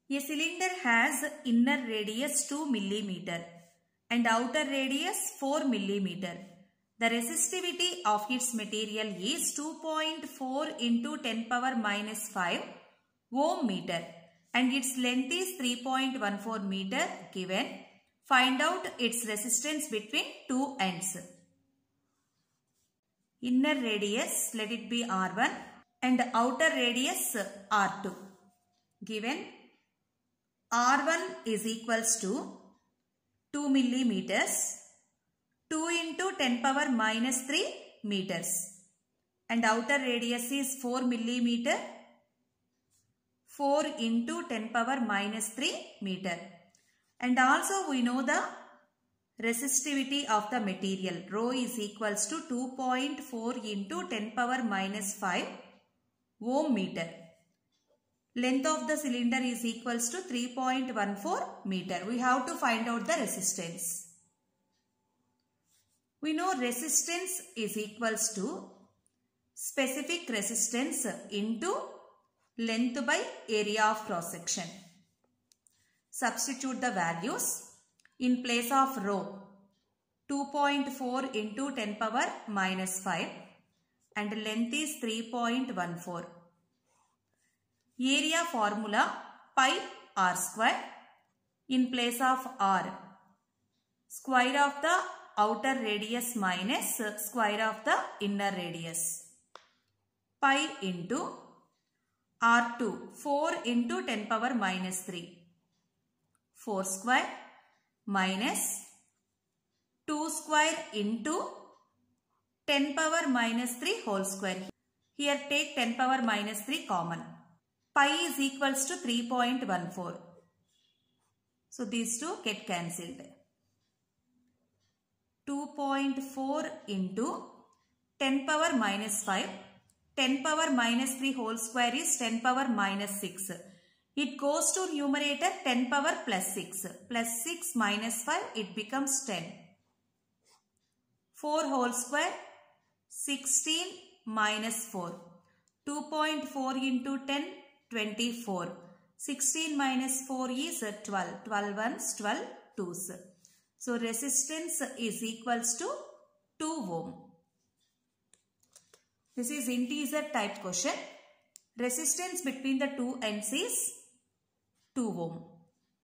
A cylinder has inner radius 2 mm and outer radius 4 mm. The resistivity of its material is 2.4 into 10 power minus 5 ohm meter and its length is 3.14 meter given. Find out its resistance between two ends. Inner radius, let it be R1 and outer radius R2. Given R1 is equals to 2 millimeters. 2 into 10 power minus 3 meters and outer radius is 4 millimeter. 4 into 10 power minus 3 meter. And also we know the resistivity of the material. Rho is equals to 2.4 into 10 power minus 5 ohm meter. Length of the cylinder is equals to 3.14 meter. We have to find out the resistance. We know resistance is equals to specific resistance into length by area of cross section. Substitute the values. In place of rho, 2.4 into 10 power minus 5 and length is 3.14. Area formula pi r square. In place of r, square of the outer radius minus square of the inner radius. Pi into R2, 4 into 10 power minus 3. 4 square minus 2 square into 10 power minus 3 whole square. Here take 10 power minus 3 common. Pi is equals to 3.14. So these two get cancelled. 2.4 into 10 power minus 5. 10 power minus 3 whole square is 10 power minus 6. It goes to numerator 10 power plus 6. Plus 6 minus 5, it becomes 10. 4 whole square, 16 minus 4. 2.4 into 10, 24. 16 minus 4 is 12. 12 ones, 12 twos. So resistance is equals to 2 ohm. This is integer type question. Resistance between the two ends is 2 ohm.